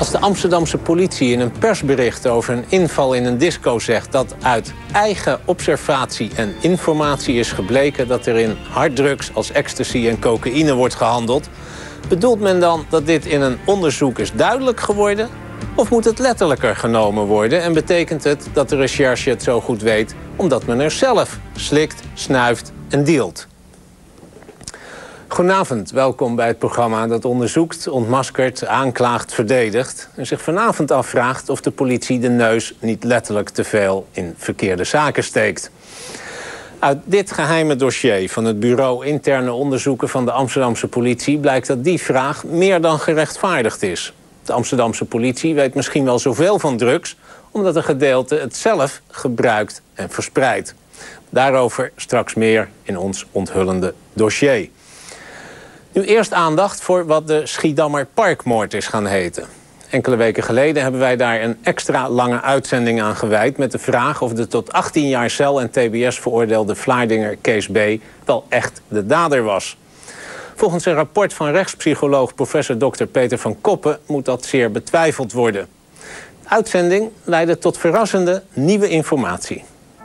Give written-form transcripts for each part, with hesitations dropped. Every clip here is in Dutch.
Als de Amsterdamse politie in een persbericht over een inval in een disco zegt dat uit eigen observatie en informatie is gebleken dat er in harddrugs als ecstasy en cocaïne wordt gehandeld, bedoelt men dan dat dit in een onderzoek is duidelijk geworden? Of moet het letterlijker genomen worden en betekent het dat de recherche het zo goed weet omdat men er zelf slikt, snuift en dealt? Goedenavond, welkom bij het programma dat onderzoekt, ontmaskert, aanklaagt, verdedigt en zich vanavond afvraagt of de politie de neus niet letterlijk te veel in verkeerde zaken steekt. Uit dit geheime dossier van het Bureau Interne Onderzoeken van de Amsterdamse politie blijkt dat die vraag meer dan gerechtvaardigd is. De Amsterdamse politie weet misschien wel zoveel van drugs omdat een gedeelte het zelf gebruikt en verspreidt. Daarover straks meer in ons onthullende dossier. Nu eerst aandacht voor wat de Schiedammer Parkmoord is gaan heten. Enkele weken geleden hebben wij daar een extra lange uitzending aan gewijd met de vraag of de tot 18 jaar cel en tbs veroordeelde Vlaardinger Kees B. wel echt de dader was. Volgens een rapport van rechtspsycholoog professor Dr. Peter van Koppen moet dat zeer betwijfeld worden. De uitzending leidde tot verrassende nieuwe informatie.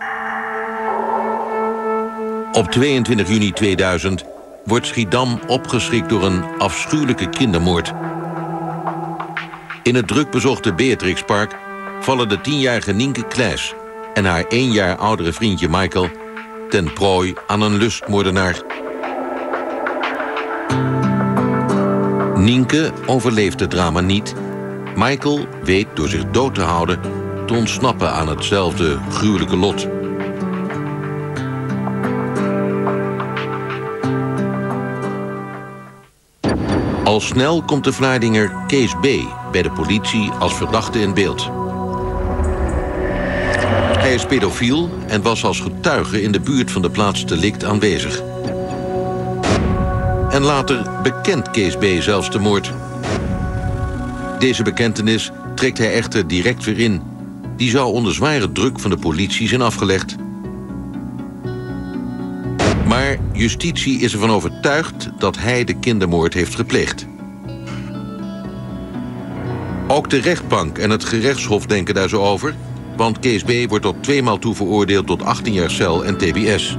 Op 22 juni 2000 wordt Schiedam opgeschrikt door een afschuwelijke kindermoord. In het drukbezochte Beatrixpark vallen de 10-jarige Nienke Klaes en haar 1 jaar oudere vriendje Michael ten prooi aan een lustmoordenaar. Nienke overleeft het drama niet. Michael weet door zich dood te houden te ontsnappen aan hetzelfde gruwelijke lot. Al snel komt de Vlaardinger Kees B. bij de politie als verdachte in beeld. Hij is pedofiel en was als getuige in de buurt van de plaatsdelict aanwezig. En later bekent Kees B. zelfs de moord. Deze bekentenis trekt hij echter direct weer in. Die zou onder zware druk van de politie zijn afgelegd. Maar justitie is ervan overtuigd dat hij de kindermoord heeft gepleegd. Ook de rechtbank en het gerechtshof denken daar zo over, want Kees B. wordt tot 2 maal toe veroordeeld tot 18 jaar cel en tbs.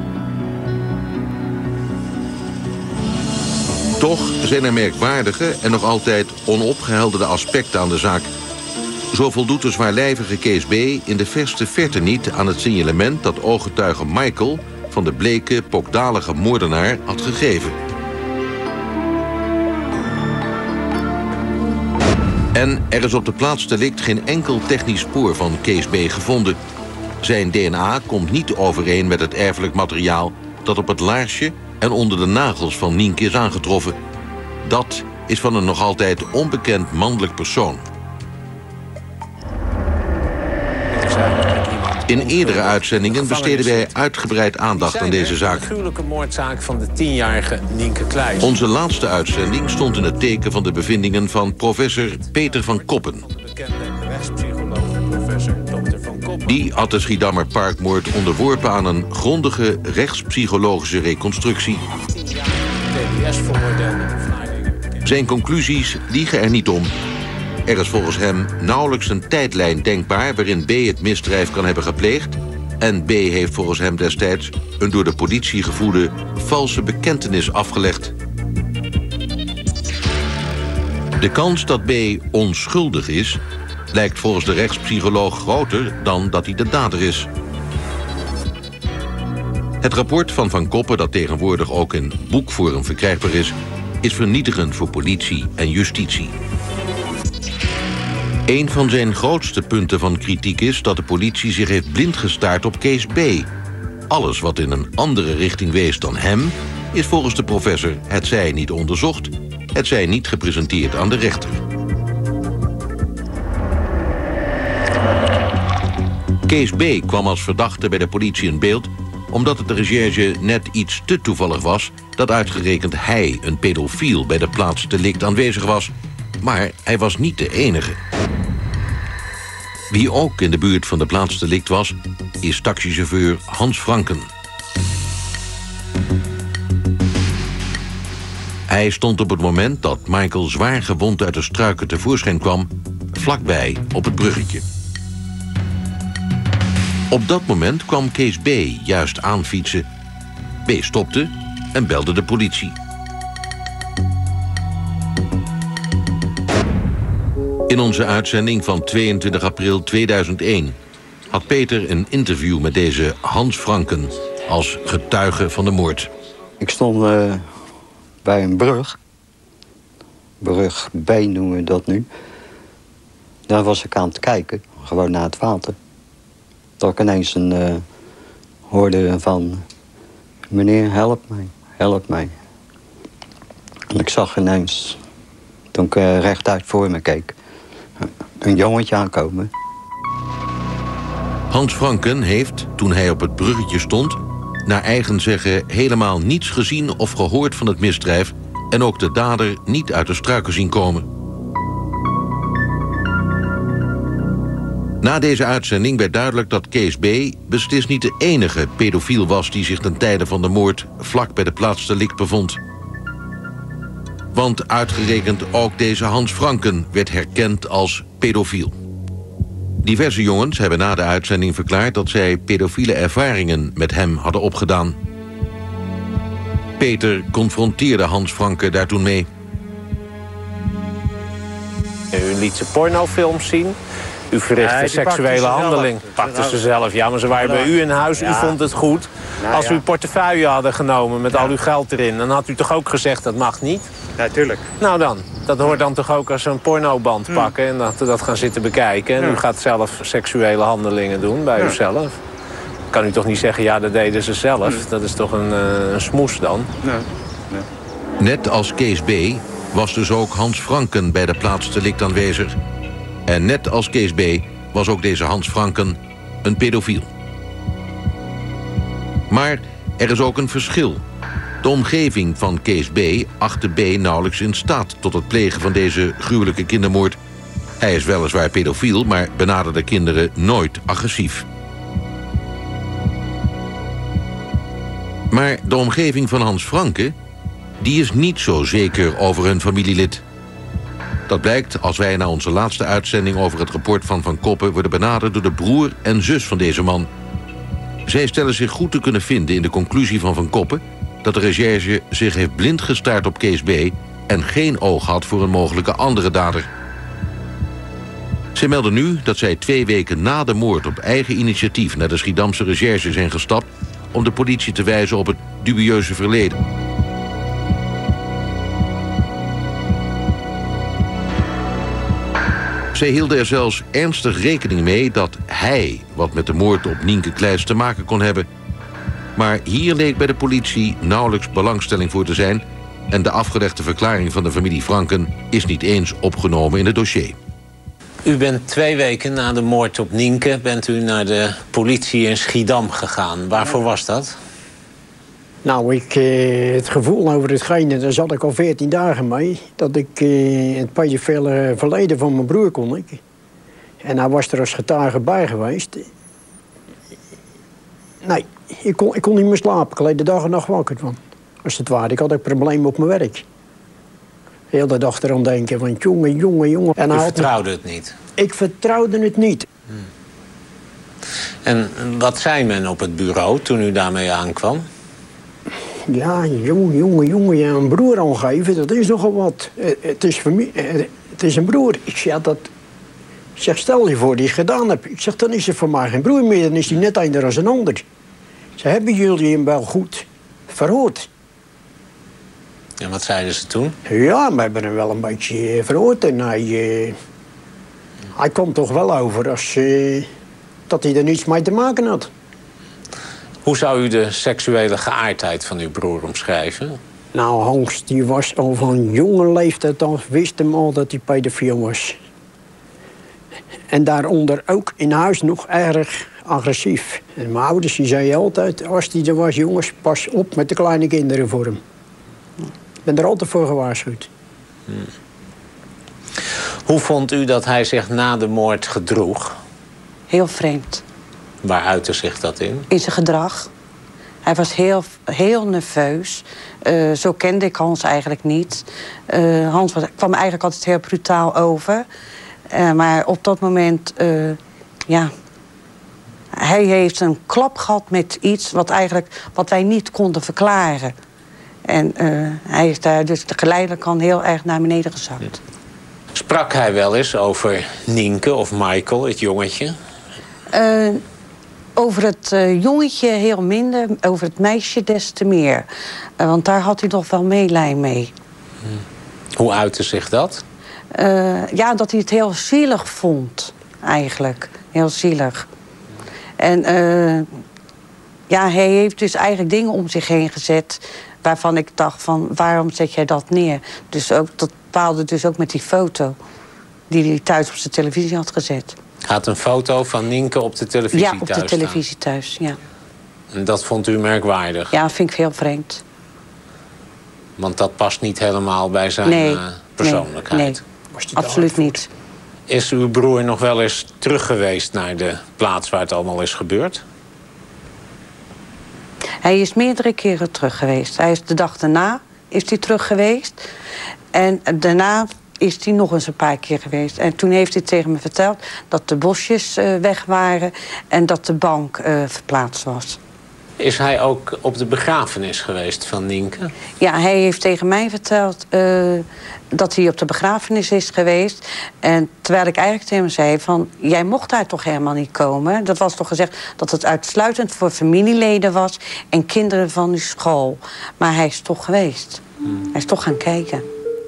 Toch zijn er merkwaardige en nog altijd onopgehelderde aspecten aan de zaak. Zo voldoet de zwaarlijvige Kees B. in de verste verte niet aan het signalement dat ooggetuige Michael van de bleke, pokdalige moordenaar had gegeven. En er is op de plaatsdelict geen enkel technisch spoor van Kees B. gevonden. Zijn DNA komt niet overeen met het erfelijk materiaal dat op het laarsje en onder de nagels van Nienke is aangetroffen. Dat is van een nog altijd onbekend mannelijk persoon. In eerdere uitzendingen besteden wij uitgebreid aandacht aan deze zaak. De gruwelijke moordzaak van de 10-jarige Nienke Klaes. Onze laatste uitzending stond in het teken van de bevindingen van professor Peter van Koppen. Die had de Schiedammer Parkmoord onderworpen aan een grondige rechtspsychologische reconstructie. Zijn conclusies liegen er niet om. Er is volgens hem nauwelijks een tijdlijn denkbaar waarin B. het misdrijf kan hebben gepleegd. En B. heeft volgens hem destijds een door de politie gevoerde valse bekentenis afgelegd. De kans dat B. onschuldig is, lijkt volgens de rechtspsycholoog groter dan dat hij de dader is. Het rapport van Van Koppen, dat tegenwoordig ook in boekvorm verkrijgbaar is vernietigend voor politie en justitie. Een van zijn grootste punten van kritiek is dat de politie zich heeft blind gestaard op Kees B. Alles wat in een andere richting wees dan hem, is volgens de professor hetzij niet onderzocht, hetzij niet gepresenteerd aan de rechter. Kees B. kwam als verdachte bij de politie in beeld omdat het de recherche net iets te toevallig was dat uitgerekend hij, een pedofiel, bij de plaatsdelict aanwezig was. Maar hij was niet de enige. Wie ook in de buurt van de plaatsdelict was, is taxichauffeur Hans Franken. Hij stond op het moment dat Michael zwaar gewond uit de struiken tevoorschijn kwam vlakbij op het bruggetje. Op dat moment kwam Kees B. juist aanfietsen. B. stopte en belde de politie. In onze uitzending van 22 april 2001 had Peter een interview met deze Hans Franken als getuige van de moord. Ik stond bij een brug. Brug B noemen we dat nu. Daar was ik aan het kijken, gewoon naar het water. Dat ik ineens hoorde van... Meneer, help mij, help mij. En ik zag ineens, toen ik rechtuit voor me keek... een jongetje aankomen. Hans Franken heeft, toen hij op het bruggetje stond... naar eigen zeggen helemaal niets gezien of gehoord van het misdrijf... en ook de dader niet uit de struiken zien komen. Na deze uitzending werd duidelijk dat Kees B. beslist niet de enige pedofiel was... die zich ten tijde van de moord vlak bij de plaatsdelict bevond. Want uitgerekend ook deze Hans Franken werd herkend als pedofiel. Diverse jongens hebben na de uitzending verklaard... dat zij pedofiele ervaringen met hem hadden opgedaan. Peter confronteerde Hans Franken daar toen mee. U liet ze pornofilms zien. U verrichtte seksuele handeling. Pakte ze zelf. Ja, maar ze waren bij u in huis. U vond het goed. Als u uw portefeuille hadden genomen met al uw geld erin... dan had u toch ook gezegd dat mag niet? Natuurlijk. Nou dan, dat hoort dan toch ook als een pornoband pakken... en dat gaan zitten bekijken. En u gaat zelf seksuele handelingen doen bij uzelf. Kan u toch niet zeggen, ja, dat deden ze zelf. Dat is toch een smoes dan? Nee. Net als Kees B. was dus ook Hans Franken bij de plaatsdelict aanwezig. En net als Kees B. was ook deze Hans Franken een pedofiel. Maar er is ook een verschil. De omgeving van Kees B. achtte B. nauwelijks in staat tot het plegen van deze gruwelijke kindermoord. Hij is weliswaar pedofiel, maar benaderde kinderen nooit agressief. Maar de omgeving van Hans Franken, die is niet zo zeker over hun familielid. Dat blijkt als wij na onze laatste uitzending over het rapport van Van Koppen worden benaderd door de broer en zus van deze man. Zij stellen zich goed te kunnen vinden in de conclusie van Van Koppen dat de recherche zich heeft blind gestaard op Kees B. en geen oog had voor een mogelijke andere dader. Zij melden nu dat zij 2 weken na de moord op eigen initiatief naar de Schiedamse recherche zijn gestapt om de politie te wijzen op het dubieuze verleden. Zij hielden er zelfs ernstig rekening mee dat hij wat met de moord op Nienke Kleijs te maken kon hebben. Maar hier leek bij de politie nauwelijks belangstelling voor te zijn en de afgelegde verklaring van de familie Franken is niet eens opgenomen in het dossier. U bent 2 weken na de moord op Nienke bent u naar de politie in Schiedam gegaan. Waarvoor was dat? Nou, het gevoel over hetgene, daar zat ik al 14 dagen mee. Dat ik het pedofiele verleden van mijn broer kon ik. En hij was er als getuige bij geweest. Nee, ik kon niet meer slapen. Ik leed de dag en nacht wakker van. Als het ware, ik had een probleem op mijn werk. De hele dag eraan denken van jongen. En u vertrouwde het niet? Ik vertrouwde het niet. En wat zei men op het bureau toen u daarmee aankwam? Ja, jongen, ja, een broer aangeven, dat is nogal wat. Het is een broer. Ik zeg, stel je voor die het gedaan hebt. Ik zeg, dan is het voor mij geen broer meer, dan is hij net eender als een ander. Ze hebben jullie hem wel goed verhoord. En wat zeiden ze toen? Ja, we hebben hem wel een beetje verhoord. En hij komt toch wel over als dat hij er niets mee te maken had. Hoe zou u de seksuele geaardheid van uw broer omschrijven? Nou, Hans, die was al van jonge leeftijd al, wist hem al dat hij pedofiel was. En daaronder ook in huis nog erg agressief. En mijn ouders die zeiden altijd, als hij er was, jongens, pas op met de kleine kinderen voor hem. Ik ben er altijd voor gewaarschuwd. Hoe vond u dat hij zich na de moord gedroeg? Heel vreemd. Waar uitte zich dat in? In zijn gedrag. Hij was heel nerveus. Zo kende ik Hans eigenlijk niet. Hans kwam eigenlijk altijd heel brutaal over. Maar op dat moment, hij heeft een klap gehad met iets wat wij niet konden verklaren. En hij is daar dus geleidelijk al heel erg naar beneden gezakt. Sprak hij wel eens over Nienke of Michael, het jongetje? Over het jongetje heel minder, over het meisje des te meer. Want daar had hij nog wel meelij mee. Hoe uitte zich dat? Dat hij het heel zielig vond, eigenlijk. Heel zielig. En hij heeft dus eigenlijk dingen om zich heen gezet waarvan ik dacht van, waarom zet jij dat neer? Dus ook, dat bepaalde dus ook met die foto die hij thuis op zijn televisie had gezet. Had een foto van Nienke op de televisie thuis Ja, op de televisie thuis, ja. En dat vond u merkwaardig? Ja, vind ik heel vreemd. Want dat past niet helemaal bij zijn persoonlijkheid? Nee, absoluut niet. Is uw broer nog wel eens terug geweest naar de plaats waar het allemaal is gebeurd? Hij is meerdere keren terug geweest. Hij is de dag daarna is hij terug geweest. En daarna is hij nog eens een paar keer geweest. En toen heeft hij tegen me verteld dat de bosjes weg waren en dat de bank verplaatst was. Is hij ook op de begrafenis geweest van Nienke? Ja, hij heeft tegen mij verteld dat hij op de begrafenis is geweest. En terwijl ik eigenlijk tegen hem zei van, jij mocht daar toch helemaal niet komen? Dat was toch gezegd dat het uitsluitend voor familieleden was en kinderen van uw school. Maar hij is toch geweest. Hij is toch gaan kijken.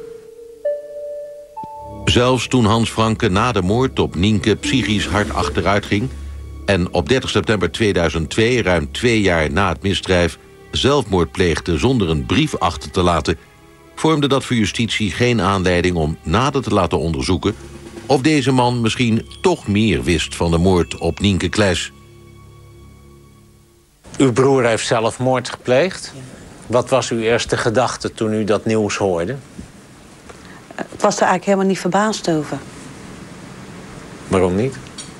Zelfs toen Hans Franke na de moord op Nienke psychisch hard achteruit ging en op 30 september 2002, ruim 2 jaar na het misdrijf, zelfmoord pleegde zonder een brief achter te laten, vormde dat voor justitie geen aanleiding om nader te laten onderzoeken of deze man misschien toch meer wist van de moord op Nienke Klaes. Uw broer heeft zelfmoord gepleegd. Ja. Wat was uw eerste gedachte toen u dat nieuws hoorde? Ik was er eigenlijk helemaal niet verbaasd over. Waarom niet?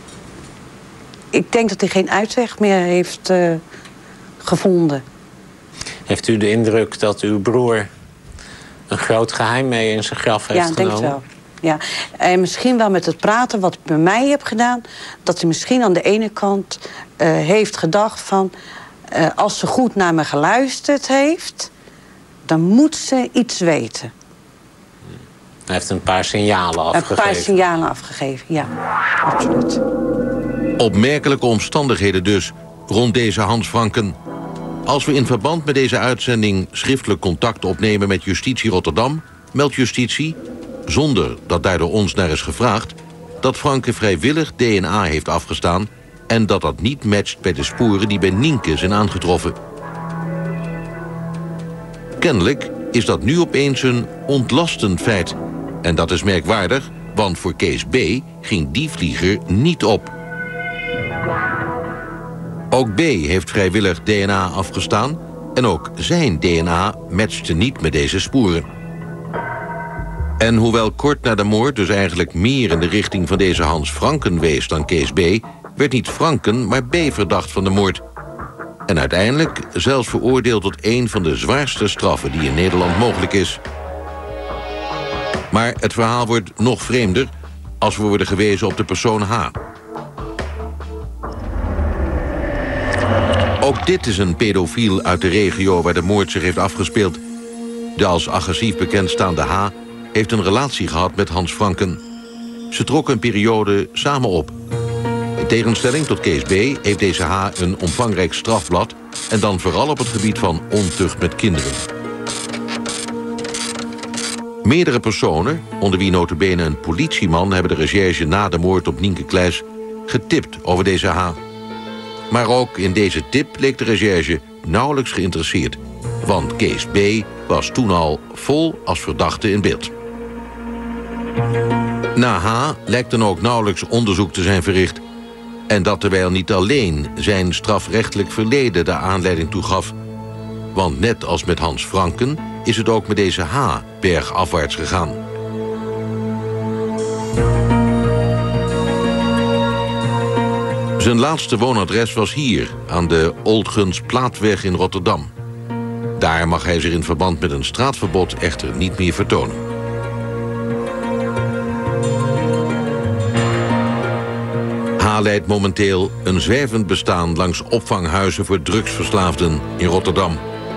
Ik denk dat hij geen uitweg meer heeft gevonden. Heeft u de indruk dat uw broer een groot geheim mee in zijn graf heeft genomen? Ja, ik denk het wel. Ja. En misschien wel met het praten wat ik bij mij heb gedaan, dat hij misschien aan de ene kant heeft gedacht van, als ze goed naar me geluisterd heeft, dan moet ze iets weten. Hij heeft een paar signalen afgegeven. Een paar signalen afgegeven, ja. Absoluut. Opmerkelijke omstandigheden dus rond deze Hans Franken. Als we in verband met deze uitzending schriftelijk contact opnemen met Justitie Rotterdam, meldt justitie, zonder dat daar door ons naar is gevraagd, dat Franke vrijwillig DNA heeft afgestaan en dat dat niet matcht bij de sporen die bij Nienke zijn aangetroffen. Kennelijk is dat nu opeens een ontlastend feit. En dat is merkwaardig, want voor Kees B. ging die vlieger niet op. Ook B. heeft vrijwillig DNA afgestaan en ook zijn DNA matchte niet met deze sporen. En hoewel kort na de moord dus eigenlijk meer in de richting van deze Hans Franken wees dan Kees B., werd niet Franken, maar B. verdacht van de moord. En uiteindelijk zelfs veroordeeld tot een van de zwaarste straffen die in Nederland mogelijk is. Maar het verhaal wordt nog vreemder als we worden gewezen op de persoon H. Ook dit is een pedofiel uit de regio waar de moord zich heeft afgespeeld. De als agressief bekendstaande H. heeft een relatie gehad met Hans Franken. Ze trokken een periode samen op. In tegenstelling tot Kees B. heeft deze H. een omvangrijk strafblad en dan vooral op het gebied van ontucht met kinderen. Meerdere personen, onder wie nota bene een politieman, hebben de recherche na de moord op Nienke Klaes getipt over deze H. Maar ook in deze tip leek de recherche nauwelijks geïnteresseerd, want Kees B. was toen al vol als verdachte in beeld. Na H. lijkt dan ook nauwelijks onderzoek te zijn verricht. En dat terwijl niet alleen zijn strafrechtelijk verleden de aanleiding toegaf. Want net als met Hans Franken is het ook met deze H. bergafwaarts gegaan. Zijn laatste woonadres was hier, aan de Oldguns Plaatweg in Rotterdam. Daar mag hij zich in verband met een straatverbod echter niet meer vertonen. KA leidt momenteel een zwervend bestaan langs opvanghuizen voor drugsverslaafden in Rotterdam.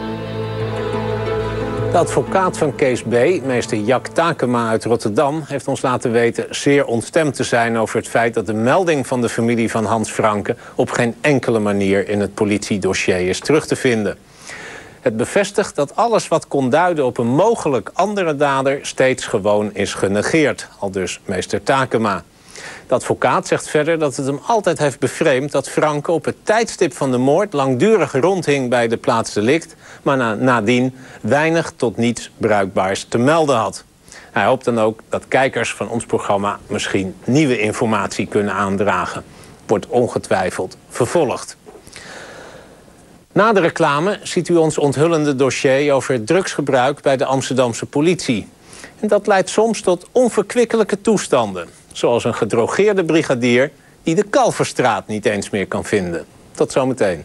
De advocaat van Kees B., meester Jack Takema uit Rotterdam, heeft ons laten weten zeer ontstemd te zijn over het feit dat de melding van de familie van Hans Franke op geen enkele manier in het politiedossier is terug te vinden. Het bevestigt dat alles wat kon duiden op een mogelijk andere dader steeds gewoon is genegeerd, aldus meester Takema. De advocaat zegt verder dat het hem altijd heeft bevreemd dat Franke op het tijdstip van de moord langdurig rondhing bij de plaats delict, maar nadien weinig tot niets bruikbaars te melden had. Hij hoopt dan ook dat kijkers van ons programma misschien nieuwe informatie kunnen aandragen. Wordt ongetwijfeld vervolgd. Na de reclame ziet u ons onthullende dossier over het drugsgebruik bij de Amsterdamse politie. En dat leidt soms tot onverkwikkelijke toestanden. Zoals een gedrogeerde brigadier die de Kalverstraat niet eens meer kan vinden. Tot zometeen.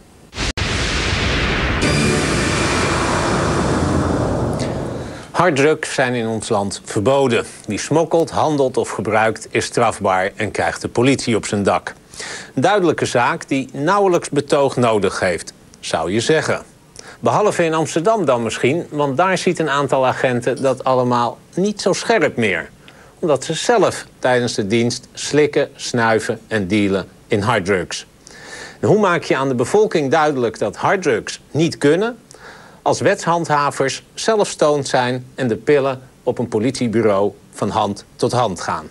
Harddrugs zijn in ons land verboden. Wie smokkelt, handelt of gebruikt is strafbaar en krijgt de politie op zijn dak. Een duidelijke zaak die nauwelijks betoog nodig heeft, zou je zeggen. Behalve in Amsterdam dan misschien, want daar ziet een aantal agenten dat allemaal niet zo scherp meer. Omdat ze zelf tijdens de dienst slikken, snuiven en dealen in harddrugs. En hoe maak je aan de bevolking duidelijk dat harddrugs niet kunnen als wetshandhavers zelf stoned zijn en de pillen op een politiebureau van hand tot hand gaan?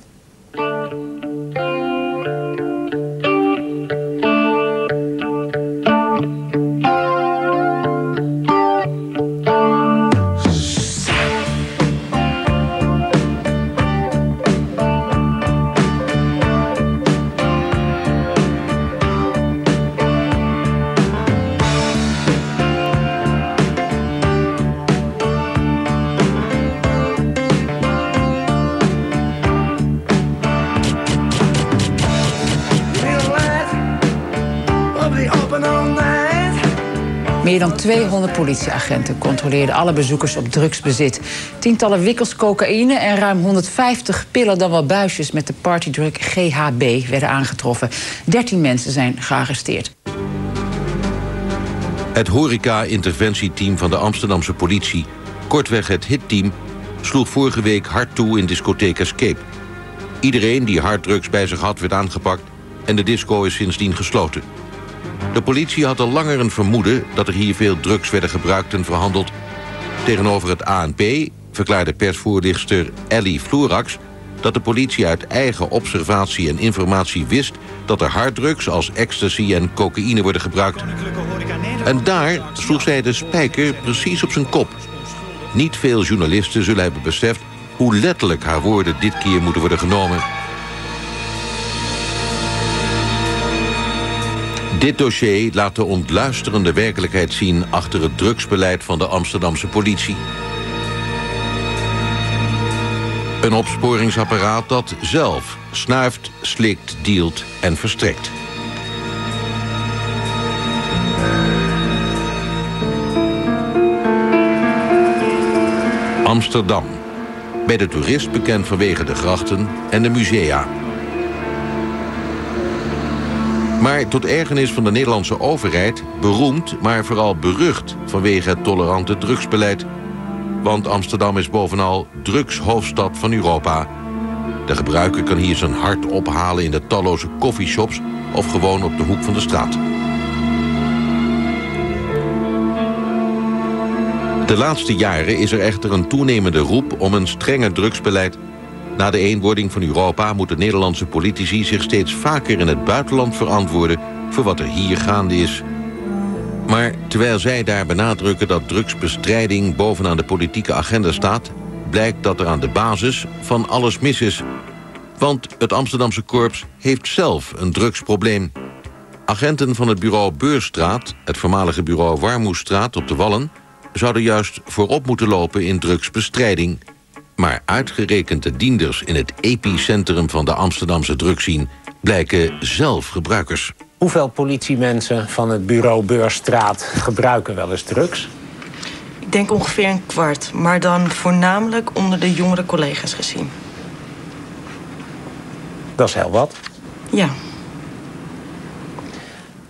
Meer dan 200 politieagenten controleerden alle bezoekers op drugsbezit. Tientallen wikkels cocaïne en ruim 150 pillen, dan wel buisjes met de partydrug GHB werden aangetroffen. 13 mensen zijn gearresteerd. Het horeca-interventieteam van de Amsterdamse politie, kortweg het HIT-team, sloeg vorige week hard toe in discotheek Escape. Iedereen die harddrugs bij zich had werd aangepakt en de disco is sindsdien gesloten. De politie had al langer een vermoeden dat er hier veel drugs werden gebruikt en verhandeld. Tegenover het ANP verklaarde persvoorlichter Ellie Floerax dat de politie uit eigen observatie en informatie wist dat er harddrugs als ecstasy en cocaïne worden gebruikt. En daar sloeg zij de spijker precies op zijn kop. Niet veel journalisten zullen hebben beseft hoe letterlijk haar woorden dit keer moeten worden genomen. Dit dossier laat de ontluisterende werkelijkheid zien achter het drugsbeleid van de Amsterdamse politie. Een opsporingsapparaat dat zelf snuift, slikt, dealt en verstrekt. Amsterdam. Bij de toerist bekend vanwege de grachten en de musea. Maar tot ergernis van de Nederlandse overheid beroemd, maar vooral berucht vanwege het tolerante drugsbeleid. Want Amsterdam is bovenal drugshoofdstad van Europa. De gebruiker kan hier zijn hart ophalen in de talloze coffeeshops of gewoon op de hoek van de straat. De laatste jaren is er echter een toenemende roep om een strenger drugsbeleid. Na de eenwording van Europa moeten Nederlandse politici zich steeds vaker in het buitenland verantwoorden voor wat er hier gaande is. Maar terwijl zij daar benadrukken dat drugsbestrijding bovenaan de politieke agenda staat, blijkt dat er aan de basis van alles mis is. Want het Amsterdamse korps heeft zelf een drugsprobleem. Agenten van het bureau Beurstraat, het voormalige bureau Warmoestraat op de Wallen, zouden juist voorop moeten lopen in drugsbestrijding. Maar uitgerekend de dienders in het epicentrum van de Amsterdamse drugsscene blijken zelf gebruikers. Hoeveel politiemensen van het bureau Beurstraat gebruiken wel eens drugs? Ik denk ongeveer een kwart, maar dan voornamelijk onder de jongere collega's gezien. Dat is heel wat. Ja.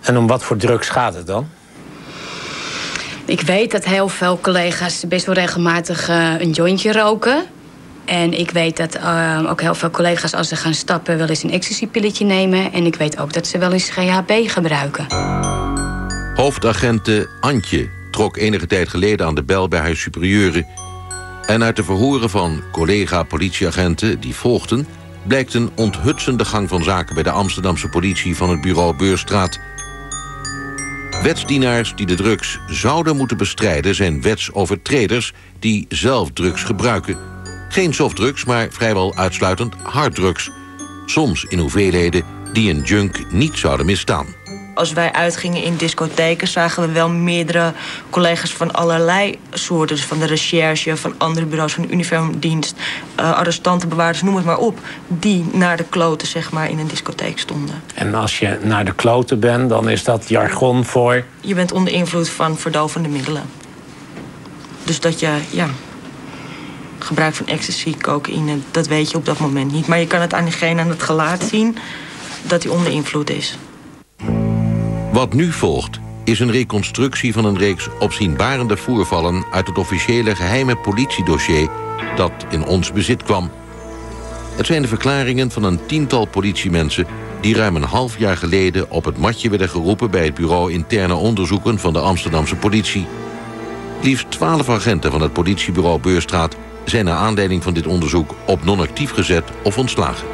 En om wat voor drugs gaat het dan? Ik weet dat heel veel collega's best wel regelmatig een jointje roken. En ik weet dat ook heel veel collega's als ze gaan stappen wel eens een ecstasy-pilletje nemen. En ik weet ook dat ze wel eens GHB gebruiken. Hoofdagente Antje trok enige tijd geleden aan de bel bij haar superieuren. En uit de verhoren van collega-politieagenten die volgden, blijkt een onthutsende gang van zaken bij de Amsterdamse politie van het bureau Beurstraat. Wetsdienaars die de drugs zouden moeten bestrijden zijn wetsovertreders die zelf drugs gebruiken. Geen softdrugs, maar vrijwel uitsluitend harddrugs. Soms in hoeveelheden die een junk niet zouden misstaan. Als wij uitgingen in discotheken zagen we wel meerdere collega's van allerlei soorten. Dus van de recherche, van andere bureaus, van de uniformdienst, arrestanten, bewaarders, noem het maar op. Die naar de kloten, zeg maar, in een discotheek stonden. En als je naar de kloten bent, dan is dat jargon voor... Je bent onder invloed van verdovende middelen. Dus dat je, gebruik van ecstasy, cocaïne, dat weet je op dat moment niet. Maar je kan het aan diegene aan het gelaat zien dat hij onder invloed is. Wat nu volgt is een reconstructie van een reeks opzienbarende voorvallen uit het officiële geheime politiedossier dat in ons bezit kwam. Het zijn de verklaringen van een tiental politiemensen die ruim een half jaar geleden op het matje werden geroepen bij het bureau interne onderzoeken van de Amsterdamse politie. Liefst 12 agenten van het politiebureau Beurstraat zijn naar aanleiding van dit onderzoek op non-actief gezet of ontslagen.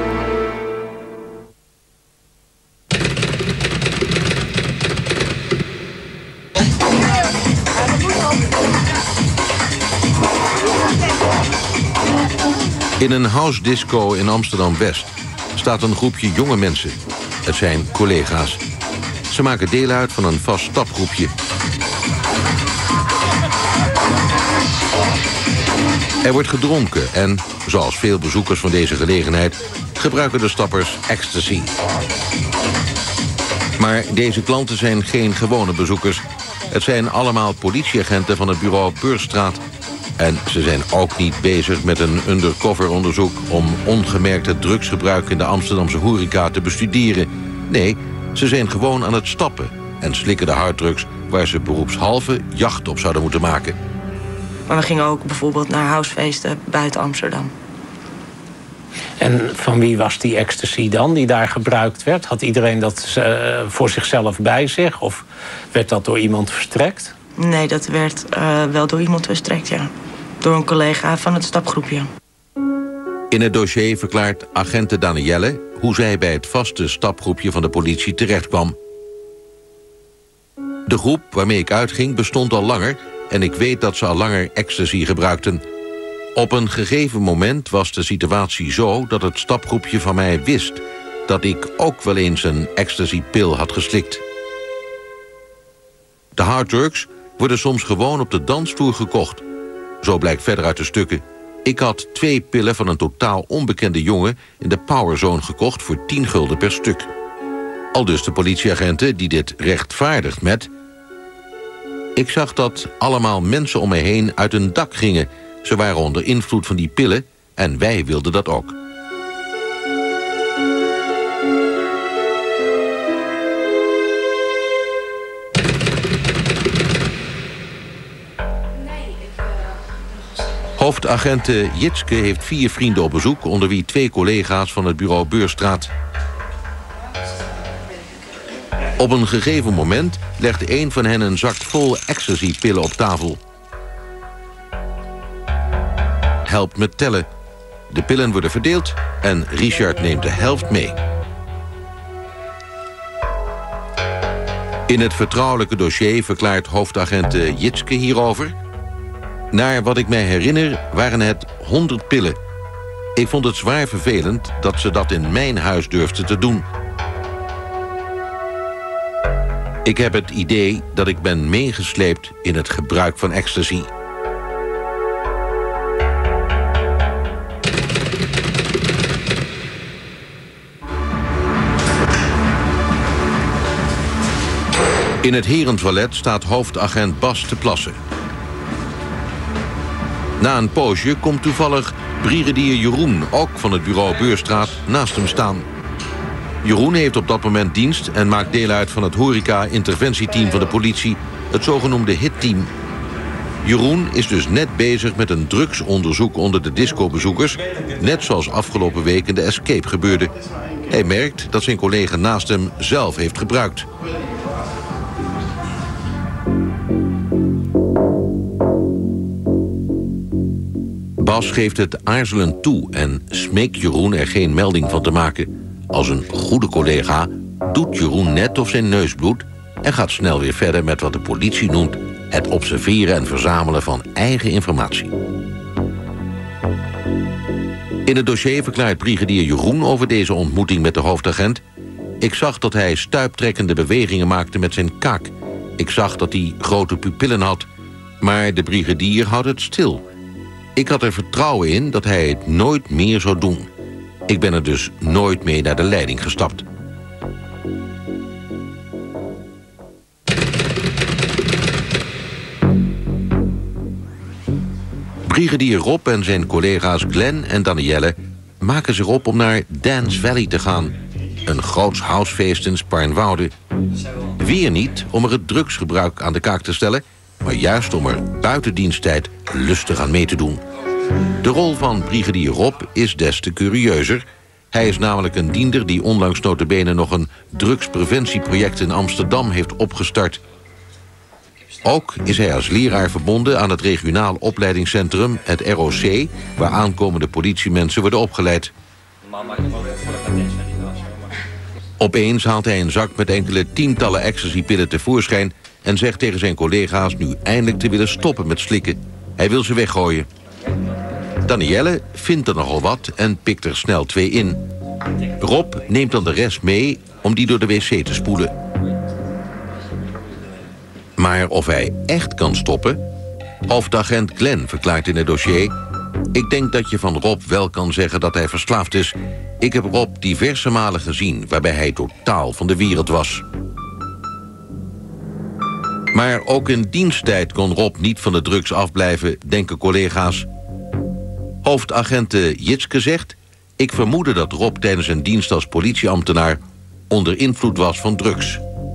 In een house disco in Amsterdam-West staat een groepje jonge mensen. Het zijn collega's. Ze maken deel uit van een vast stapgroepje. Er wordt gedronken en, zoals veel bezoekers van deze gelegenheid, gebruiken de stappers ecstasy. Maar deze klanten zijn geen gewone bezoekers. Het zijn allemaal politieagenten van het bureau Beurstraat. En ze zijn ook niet bezig met een undercover-onderzoek om ongemerkte drugsgebruik in de Amsterdamse horeca te bestuderen. Nee, ze zijn gewoon aan het stappen en slikken de harddrugs waar ze beroepshalve jacht op zouden moeten maken. Maar we gingen ook bijvoorbeeld naar housefeesten buiten Amsterdam. En van wie was die ecstasy dan, die daar gebruikt werd? Had iedereen dat voor zichzelf bij zich? Of werd dat door iemand verstrekt? Nee, dat werd wel door iemand verstrekt, ja. Door een collega van het stapgroepje. In het dossier verklaart agente Danielle hoe zij bij het vaste stapgroepje van de politie terechtkwam. De groep waarmee ik uitging bestond al langer en ik weet dat ze al langer ecstasy gebruikten. Op een gegeven moment was de situatie zo dat het stapgroepje van mij wist dat ik ook wel eens een ecstasy-pil had geslikt. De harddrugs worden soms gewoon op de dansvloer gekocht. Zo blijkt verder uit de stukken. Ik had 2 pillen van een totaal onbekende jongen in de Powerzone gekocht voor 10 gulden per stuk. Aldus de politieagenten die dit rechtvaardigt met: ik zag dat allemaal mensen om mij heen uit hun dak gingen. Ze waren onder invloed van die pillen en wij wilden dat ook. Hoofdagente Jitske heeft 4 vrienden op bezoek, onder wie 2 collega's van het bureau Beurstraat. Op een gegeven moment legt een van hen een zak vol ecstasy-pillen op tafel. Helpt met tellen. De pillen worden verdeeld en Richard neemt de helft mee. In het vertrouwelijke dossier verklaart hoofdagent Jitske hierover: naar wat ik mij herinner waren het 100 pillen. Ik vond het zwaar vervelend dat ze dat in mijn huis durfden te doen. Ik heb het idee dat ik ben meegesleept in het gebruik van ecstasy. In het herentoilet staat hoofdagent Bas te plassen. Na een poosje komt toevallig brigadier Jeroen, ook van het bureau Beurstraat, naast hem staan. Jeroen heeft op dat moment dienst en maakt deel uit van het horeca-interventieteam van de politie, het zogenoemde HIT-team. Jeroen is dus net bezig met een drugsonderzoek onder de discobezoekers, net zoals afgelopen week in de Escape gebeurde. Hij merkt dat zijn collega naast hem zelf heeft gebruikt. Bas geeft het aarzelend toe en smeekt Jeroen er geen melding van te maken. Als een goede collega doet Jeroen net of zijn neus bloedt en gaat snel weer verder met wat de politie noemt het observeren en verzamelen van eigen informatie. In het dossier verklaart brigadier Jeroen over deze ontmoeting met de hoofdagent: ik zag dat hij stuiptrekkende bewegingen maakte met zijn kaak. Ik zag dat hij grote pupillen had, maar de brigadier houdt het stil. Ik had er vertrouwen in dat hij het nooit meer zou doen. Ik ben er dus nooit mee naar de leiding gestapt. Brigadier Rob en zijn collega's Glenn en Danielle maken zich op om naar Dance Valley te gaan. Een groots housefeest in Spaarnwoude. Weer niet om er het drugsgebruik aan de kaak te stellen, maar juist om er buiten diensttijd lustig aan mee te doen. De rol van brigadier Rob is des te curieuzer. Hij is namelijk een diender die onlangs nota bene nog een drugspreventieproject in Amsterdam heeft opgestart. Ook is hij als leraar verbonden aan het regionaal opleidingscentrum, het ROC, waar aankomende politiemensen worden opgeleid. Opeens haalt hij een zak met enkele tientallen ecstasypillen tevoorschijn en zegt tegen zijn collega's nu eindelijk te willen stoppen met slikken. Hij wil ze weggooien. Danielle vindt er nogal wat en pikt er snel 2 in. Rob neemt dan de rest mee om die door de wc te spoelen. Maar of hij echt kan stoppen? Hoofdagent Glenn verklaart in het dossier: ik denk dat je van Rob wel kan zeggen dat hij verslaafd is. Ik heb Rob diverse malen gezien waarbij hij totaal van de wereld was. Maar ook in diensttijd kon Rob niet van de drugs afblijven, denken collega's. Hoofdagent Jitske zegt: ik vermoedde dat Rob tijdens zijn dienst als politieambtenaar onder invloed was van drugs.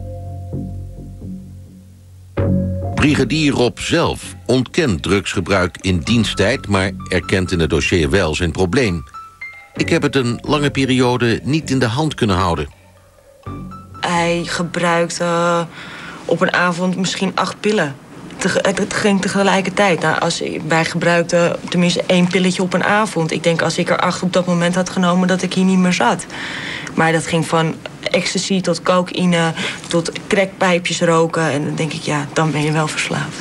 Brigadier Rob zelf ontkent drugsgebruik in diensttijd, maar erkent in het dossier wel zijn probleem. Ik heb het een lange periode niet in de hand kunnen houden. Hij gebruikte op een avond misschien 8 pillen. Het ging tegelijkertijd. Nou, wij gebruikten tenminste 1 pilletje op een avond. Ik denk als ik er 8 op dat moment had genomen dat ik hier niet meer zat. Maar dat ging van ecstasy tot cocaïne tot crackpijpjes roken. En dan denk ik, ja, dan ben je wel verslaafd.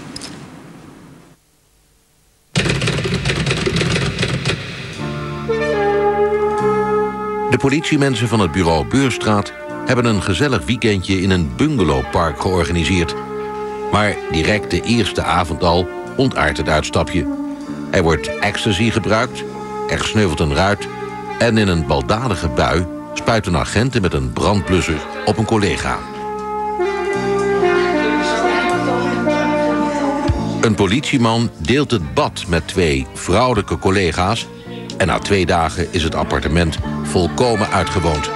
De politiemensen van het bureau Beurstraat hebben een gezellig weekendje in een bungalowpark georganiseerd. Maar direct de eerste avond al ontaardt het uitstapje. Er wordt ecstasy gebruikt, er sneuvelt een ruit en in een baldadige bui spuiten agenten met een brandblusser op een collega. Een politieman deelt het bad met 2 vrouwelijke collega's en na 2 dagen is het appartement volkomen uitgewoond.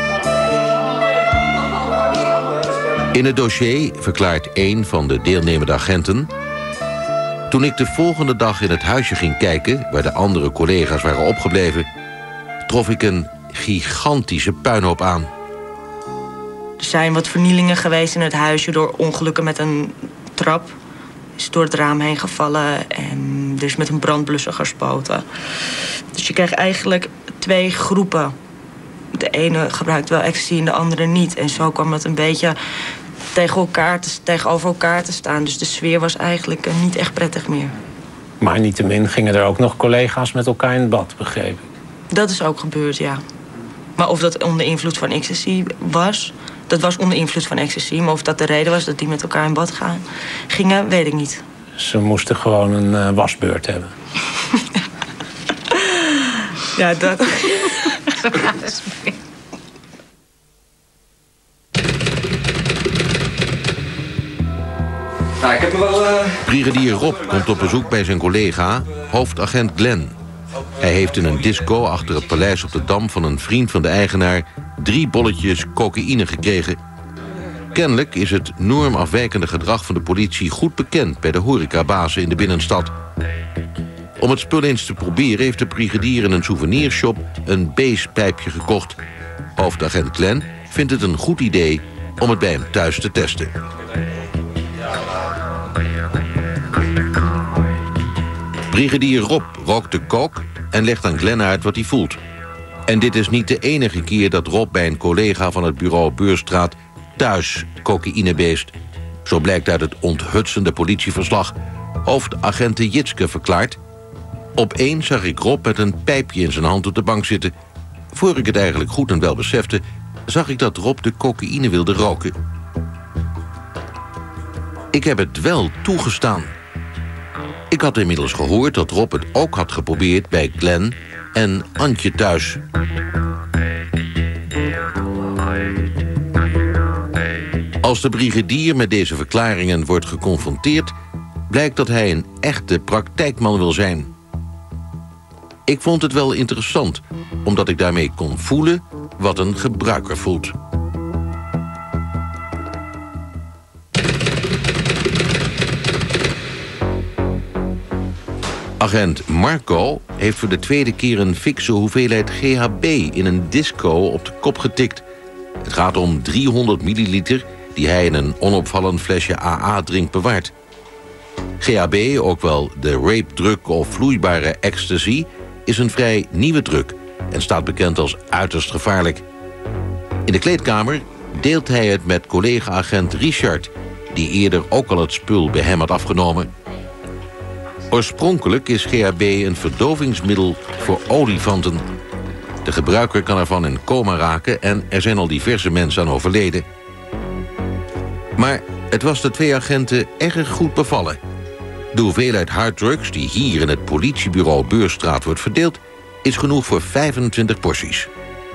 In het dossier verklaart een van de deelnemende agenten: toen ik de volgende dag in het huisje ging kijken waar de andere collega's waren opgebleven, trof ik een gigantische puinhoop aan. Er zijn wat vernielingen geweest in het huisje door ongelukken met een trap. Is door het raam heen gevallen en er is met een brandblusser gespoten. Dus je krijgt eigenlijk 2 groepen. De ene gebruikt wel ecstasy en de andere niet. En zo kwam het een beetje tegenover elkaar te staan. Dus de sfeer was eigenlijk niet echt prettig meer. Maar niettemin gingen er ook nog collega's met elkaar in het bad, begrepen. Dat is ook gebeurd, ja. Maar of dat onder invloed van ecstasy was, dat was onder invloed van ecstasy. Maar of dat de reden was dat die met elkaar in bad gingen, weet ik niet. Ze moesten gewoon een wasbeurt hebben. Ja, dat... Nou, ik heb me wel... Brigadier Rob komt op bezoek bij zijn collega, hoofdagent Glenn. Hij heeft in een disco achter het paleis op de Dam van een vriend van de eigenaar 3 bolletjes cocaïne gekregen. Kennelijk is het normafwijkende gedrag van de politie goed bekend bij de horecabazen in de binnenstad. Om het spul eens te proberen heeft de brigadier in een souvenirshop een beespijpje gekocht. Hoofdagent Glenn vindt het een goed idee om het bij hem thuis te testen. Brigadier Rob rookt de kook en legt aan Glenn uit wat hij voelt. En dit is niet de enige keer dat Rob bij een collega van het bureau Beurstraat thuis cocaïne beest. Zo blijkt uit het onthutsende politieverslag. Hoofdagent Jitske verklaart: opeens zag ik Rob met een pijpje in zijn hand op de bank zitten. Voor ik het eigenlijk goed en wel besefte, zag ik dat Rob de cocaïne wilde roken. Ik heb het wel toegestaan. Ik had inmiddels gehoord dat Rob het ook had geprobeerd bij Glenn en Antje thuis. Als de brigadier met deze verklaringen wordt geconfronteerd, blijkt dat hij een echte praktijkman wil zijn. Ik vond het wel interessant, omdat ik daarmee kon voelen wat een gebruiker voelt. Agent Marco heeft voor de tweede keer een fikse hoeveelheid GHB in een disco op de kop getikt. Het gaat om 300 milliliter die hij in een onopvallend flesje AA-drink bewaart. GHB, ook wel de rape-drug of vloeibare ecstasy, is een vrij nieuwe drug en staat bekend als uiterst gevaarlijk. In de kleedkamer deelt hij het met collega-agent Richard, die eerder ook al het spul bij hem had afgenomen. Oorspronkelijk is GHB een verdovingsmiddel voor olifanten. De gebruiker kan ervan in coma raken en er zijn al diverse mensen aan overleden. Maar het was de 2 agenten erg goed bevallen. De hoeveelheid harddrugs die hier in het politiebureau Beurstraat wordt verdeeld, is genoeg voor 25 porties.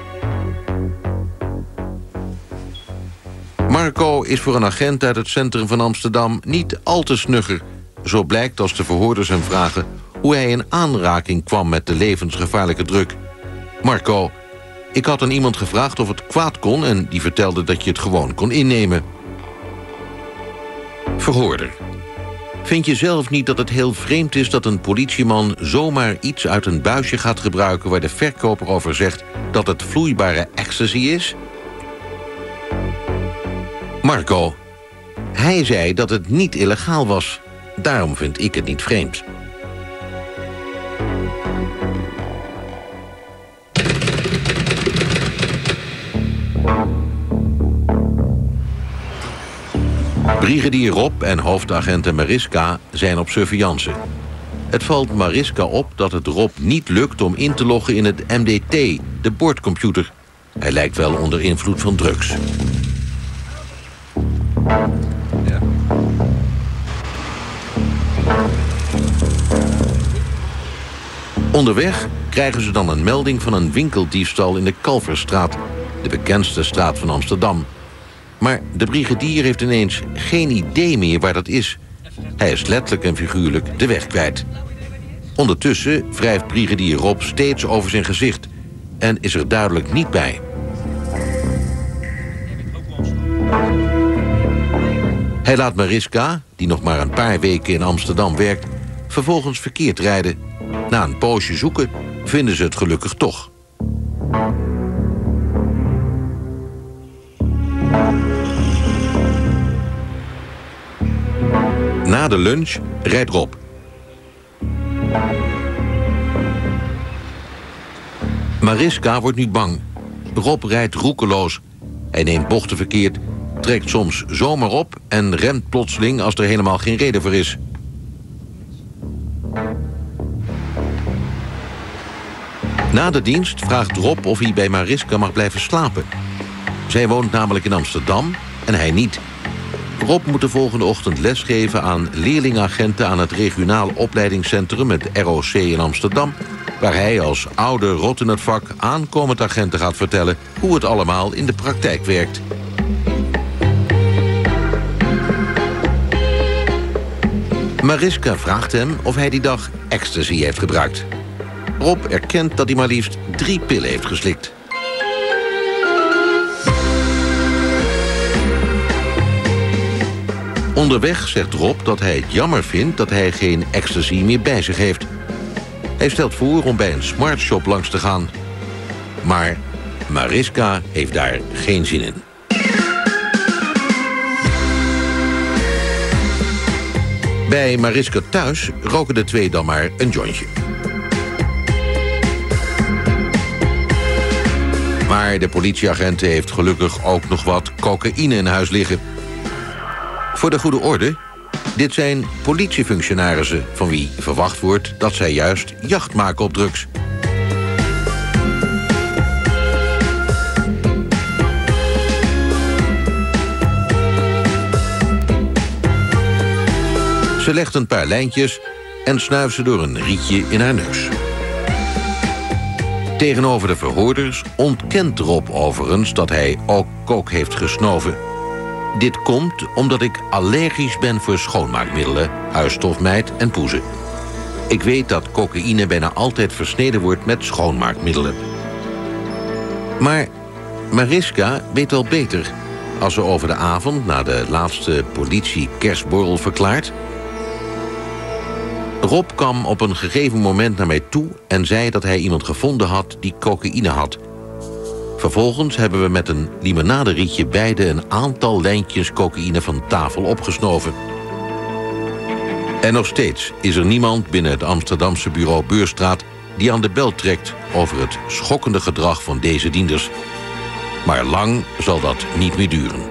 Marco is voor een agent uit het centrum van Amsterdam niet al te snugger. Zo blijkt als de verhoorders hem vragen hoe hij in aanraking kwam met de levensgevaarlijke drug. Marco: ik had aan iemand gevraagd of het kwaad kon en die vertelde dat je het gewoon kon innemen. Verhoorder: vind je zelf niet dat het heel vreemd is dat een politieman zomaar iets uit een buisje gaat gebruiken waar de verkoper over zegt dat het vloeibare ecstasy is? Marco: hij zei dat het niet illegaal was. Daarom vind ik het niet vreemd. Brigadier Rob en hoofdagenten Mariska zijn op surveillance. Het valt Mariska op dat het Rob niet lukt om in te loggen in het MDT, de boordcomputer. Hij lijkt wel onder invloed van drugs. Ja. Onderweg krijgen ze dan een melding van een winkeldiefstal in de Kalverstraat, de bekendste straat van Amsterdam. Maar de brigadier heeft ineens geen idee meer waar dat is. Hij is letterlijk en figuurlijk de weg kwijt. Ondertussen wrijft brigadier Rob steeds over zijn gezicht en is er duidelijk niet bij. Hij laat Mariska, die nog maar een paar weken in Amsterdam werkt, vervolgens verkeerd rijden. Na een poosje zoeken vinden ze het gelukkig toch. Na de lunch rijdt Rob. Mariska wordt nu bang. Rob rijdt roekeloos. Hij neemt bochten verkeerd, trekt soms zomaar op en remt plotseling als er helemaal geen reden voor is. Na de dienst vraagt Rob of hij bij Mariska mag blijven slapen. Zij woont namelijk in Amsterdam en hij niet. Rob moet de volgende ochtend lesgeven aan leerlingagenten aan het regionaal opleidingscentrum, het ROC in Amsterdam, waar hij als oude rot in het vak aankomend agenten gaat vertellen hoe het allemaal in de praktijk werkt. Mariska vraagt hem of hij die dag ecstasy heeft gebruikt. Rob erkent dat hij maar liefst 3 pillen heeft geslikt. Onderweg zegt Rob dat hij het jammer vindt dat hij geen ecstasy meer bij zich heeft. Hij stelt voor om bij een smartshop langs te gaan. Maar Mariska heeft daar geen zin in. Bij Mariska thuis roken de twee dan maar een jointje. Maar de politieagent heeft gelukkig ook nog wat cocaïne in huis liggen. Voor de goede orde, dit zijn politiefunctionarissen van wie verwacht wordt dat zij juist jacht maken op drugs. Ze legt een paar lijntjes en snuift ze door een rietje in haar neus. Tegenover de verhoorders ontkent Rob overigens dat hij ook kook heeft gesnoven. Dit komt omdat ik allergisch ben voor schoonmaakmiddelen, huisstofmijt en poezen. Ik weet dat cocaïne bijna altijd versneden wordt met schoonmaakmiddelen. Maar Mariska weet wel beter als ze over de avond na de laatste politie-kerstborrel verklaart: Rob kwam op een gegeven moment naar mij toe en zei dat hij iemand gevonden had die cocaïne had. Vervolgens hebben we met een limonaderietje beide een aantal lijntjes cocaïne van tafel opgesnoven. En nog steeds is er niemand binnen het Amsterdamse bureau Beurstraat die aan de bel trekt over het schokkende gedrag van deze dienders. Maar lang zal dat niet meer duren.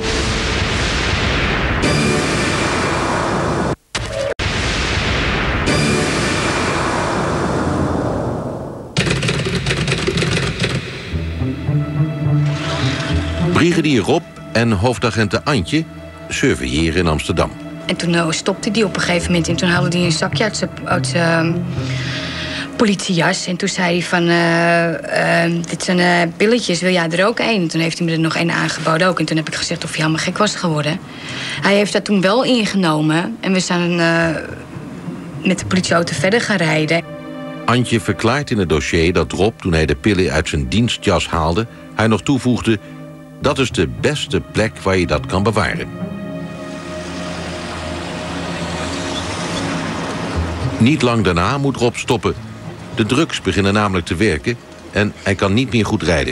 Brigadier Rob en hoofdagenten Antje surveilleren in Amsterdam. En toen stopte die op een gegeven moment en toen haalde hij een zakje uit zijn politiejas. En toen zei hij van, dit zijn pilletjes, wil jij er ook één? En toen heeft hij me er nog één aangeboden ook. En toen heb ik gezegd of hij helemaal gek was geworden. Hij heeft dat toen wel ingenomen en we zijn met de politieauto verder gaan rijden. Antje verklaart in het dossier dat Rob, toen hij de pillen uit zijn dienstjas haalde, hij nog toevoegde: dat is de beste plek waar je dat kan bewaren. Niet lang daarna moet Rob stoppen. De drugs beginnen namelijk te werken en hij kan niet meer goed rijden.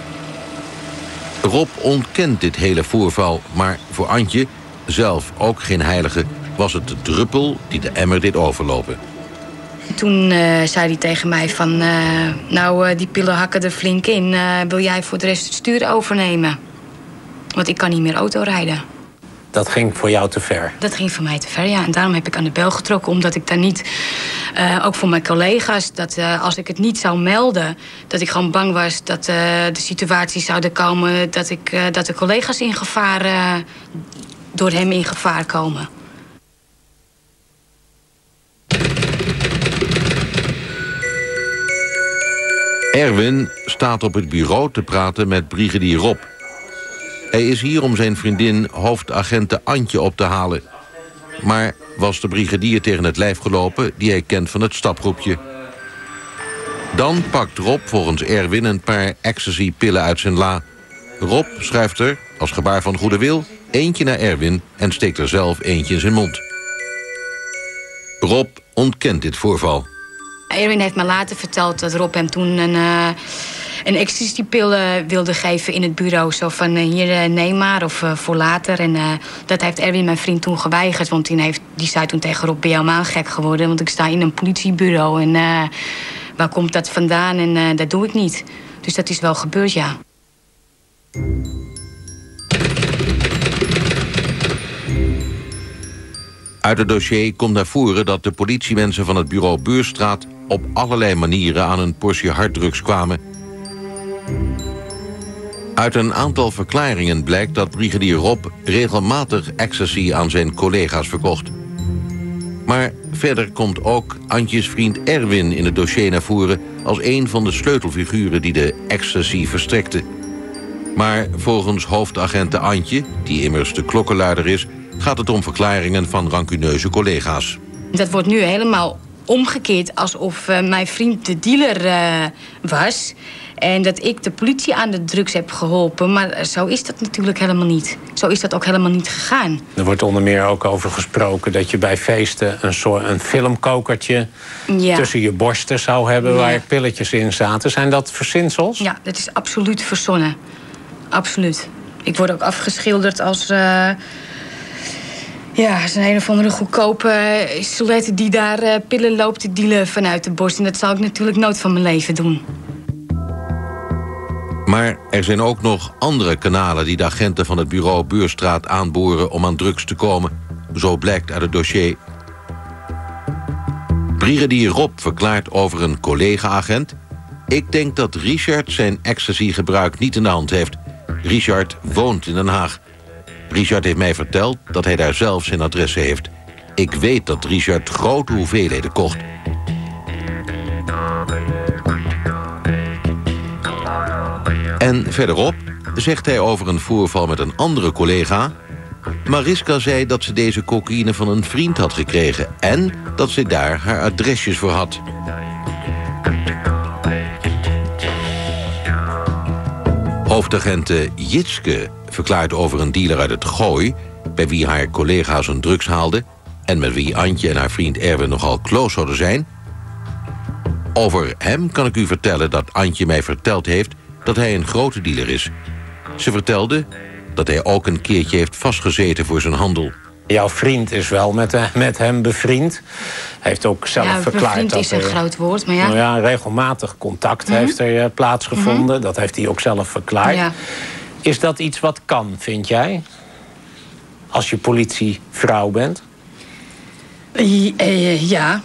Rob ontkent dit hele voorval, maar voor Antje, zelf ook geen heilige, was het de druppel die de emmer deed overlopen. Toen zei hij tegen mij van, die pillen hakken er flink in. Wil jij voor de rest het stuur overnemen? Want ik kan niet meer auto rijden. Dat ging voor jou te ver? Dat ging voor mij te ver, ja. En daarom heb ik aan de bel getrokken. Omdat ik daar niet, ook voor mijn collega's, dat als ik het niet zou melden, dat ik gewoon bang was dat de situatie zouden komen dat de collega's in gevaar, door hem in gevaar komen. Erwin staat op het bureau te praten met brigadier Rob. Hij is hier om zijn vriendin hoofdagente Antje op te halen. Maar was de brigadier tegen het lijf gelopen die hij kent van het stapgroepje. Dan pakt Rob volgens Erwin een paar ecstasy-pillen uit zijn la. Rob schuift er, als gebaar van goede wil, eentje naar Erwin en steekt er zelf eentje in zijn mond. Rob ontkent dit voorval. Erwin heeft me later verteld dat Rob hem toen een ecstasy-pil wilde geven in het bureau. Zo van, hier, neem maar, of voor later. En dat heeft Erwin, mijn vriend, toen geweigerd. Want die zei toen tegen Rob, ben je helemaal gek geworden? Want ik sta in een politiebureau en waar komt dat vandaan? En dat doe ik niet. Dus dat is wel gebeurd, ja. Uit het dossier komt naar voren dat de politiemensen van het bureau Beurstraat op allerlei manieren aan een portie harddrugs kwamen. Uit een aantal verklaringen blijkt dat brigadier Rob regelmatig ecstasy aan zijn collega's verkocht. Maar verder komt ook Antjes vriend Erwin in het dossier naar voren als een van de sleutelfiguren die de ecstasy verstrekte. Maar volgens hoofdagente Antje, die immers de klokkenluider is, gaat het om verklaringen van rancuneuze collega's. Dat wordt nu helemaal omgekeerd alsof mijn vriend de dealer was. En dat ik de politie aan de drugs heb geholpen. Maar zo is dat natuurlijk helemaal niet. Zo is dat ook helemaal niet gegaan. Er wordt onder meer ook over gesproken dat je bij feesten een filmkokertje tussen je borsten zou hebben waar pilletjes in zaten. Zijn dat verzinsels? Ja, dat is absoluut verzonnen. Absoluut. Ik word ook afgeschilderd als een of andere goedkope silhouette die daar pillen loopt te dealen vanuit de borst. En dat zou ik natuurlijk nooit van mijn leven doen. Maar er zijn ook nog andere kanalen die de agenten van het bureau Beurstraat aanboren om aan drugs te komen. Zo blijkt uit het dossier. Brigadier Rob verklaart over een collega-agent: ik denk dat Richard zijn ecstasy-gebruik niet in de hand heeft. Richard woont in Den Haag. Richard heeft mij verteld dat hij daar zelf zijn adressen heeft. Ik weet dat Richard grote hoeveelheden kocht. En verderop zegt hij over een voorval met een andere collega: Mariska zei dat ze deze cocaïne van een vriend had gekregen en dat ze daar haar adresjes voor had. Hoofdagent Jitske verklaart over een dealer uit het Gooi, bij wie haar collega's een drugs haalden en met wie Antje en haar vriend Erwin nogal close zouden zijn. Over hem kan ik u vertellen dat Antje mij verteld heeft dat hij een grote dealer is. Ze vertelde dat hij ook een keertje heeft vastgezeten voor zijn handel. Jouw vriend is wel met hem bevriend. Hij heeft ook zelf verklaard bevriend dat is een groot woord, maar regelmatig contact heeft er plaatsgevonden. Dat heeft hij ook zelf verklaard. Ja. Is dat iets wat kan, vind jij? Als je politievrouw bent? Ja.